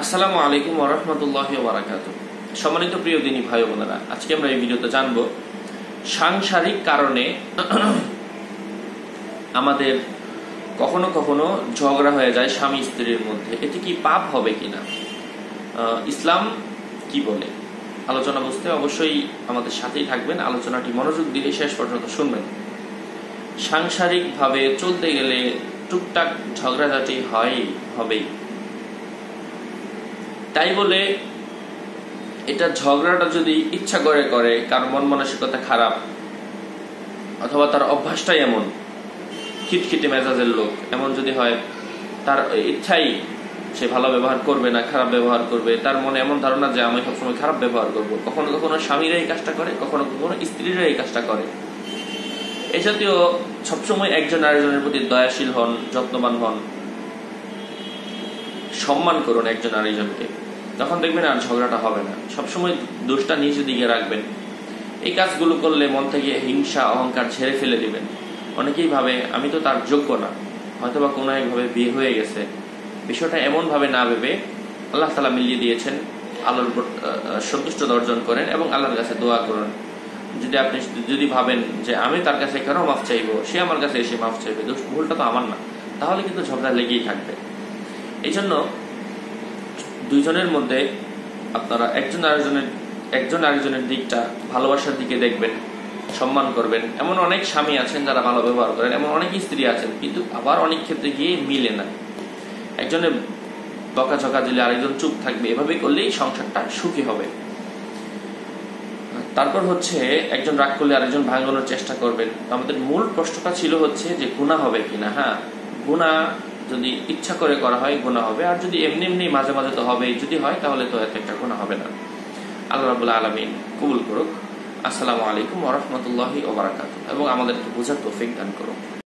আসসালামু আলাইকুম ওয়া রাহমাতুল্লাহি ওয়া বারাকাতুহু। সম্মানিত প্রিয় দিনী ভাই বোনেরা, আজকে আমরা এই ভিডিওতে জানব সাংসারিক কারণে আমাদের কখনো কখনো ঝগড়া হয়ে যায় স্বামী স্ত্রীর মধ্যে। এটি কি পাপ হবে কিনা, ইসলাম কি বলে? আলোচনা বুঝতে অবশ্যই আমাদের সাথেই থাকবেন, আলোচনাটি মনোযোগ দিয়ে শেষ পর্যন্ত শুনবেন। সাংসারিক ভাবে চলতে গেলে টুকটাক ঝগড়াঝাটি হবেই। তাই বলে এটা ঝগড়াটা যদি ইচ্ছা করে কারণ মন মানসিকতা খারাপ অথবা তার অভ্যাসটাই এমন খিটখিটে মেজাজের লোক, এমন যদি হয় তার ইচ্ছাই সে ভালো ব্যবহার করবে না, খারাপ ব্যবহার করবে, তার মনে এমন ধারণা যে আমি সবসময় খারাপ ব্যবহার করবো, কখনো কখনো স্বামীরা এই কাজটা করে, কখনো কখনো স্ত্রীরা এই কাজটা করে। এই জাতীয় সবসময় একজন আরেকজনের প্রতি দয়াশীল হন, যত্নবান হন, সম্মান করুন একজন আরেকজনকে, তখন দেখবেন আর ঝগড়াটা হবে না। সবসময় দোষটা নিজের দিকে রাখবেন। এই কাজগুলো করলে মন থেকে হিংসা অহংকার ঝেড়ে ফেলে দিবেন। অনেকেই ভাবে আমি তো তার যোগ্য না, হয়তোবা কোনো একভাবে বিয়ে হয়ে গেছে। বিষয়টা এমন ভাবে না ভেবে আল্লাহ তাআলা মিলিয়ে দিয়েছেন, আল্লাহর উপর সন্তুষ্টতা অর্জন করেন এবং আল্লাহর কাছে দোয়া করুন। আপনি যদি ভাবেন যে আমি তার কাছে কেন মাফ চাইবো, সে আমার কাছে এসে মাফ চাইবে, ভুলটা তো আমার না, তাহলে কিন্তু ঝগড়া লেগেই থাকবে। এই জন্য দুইজনের মধ্যে আপনারা একজন আরেকজনের দিকটা ভালোবাসার দিকে দেখবেন, সম্মান করবেন। এমন অনেক স্বামী আছেন যারা ভালো ব্যবহার করেন, এমন অনেক স্ত্রী আছেন কিন্তু আবার অনেক ক্ষেত্রে গিয়ে মিলে না। একজনের বকাঝকা দিলে আরেকজন চুপ থাকবে, এভাবে করলেই সংসারটা সুখী হবে। তারপর হচ্ছে একজন রাগ করলে আরেকজন ভাঙানোর চেষ্টা করবেন। আমাদের মূল প্রশ্নটা ছিল হচ্ছে যে গুনাহ হবে কিনা। হ্যাঁ, গুনাহ যদি ইচ্ছা করে করা হয় গুনাহ হবে, আর যদি এমনি এমনি মাঝে মাঝে তো হবে, যদি হয় তাহলে তো এত একটা গুনাহ হবে না। আল্লাহ রাব্বুল আলামিন কবুল করুক। আসসালামু আলাইকুম ওয়া রাহমাতুল্লাহি ওয়া বারাকাতুহু এবং আমাদেরকে বোঝার তৌফিক দান করুক।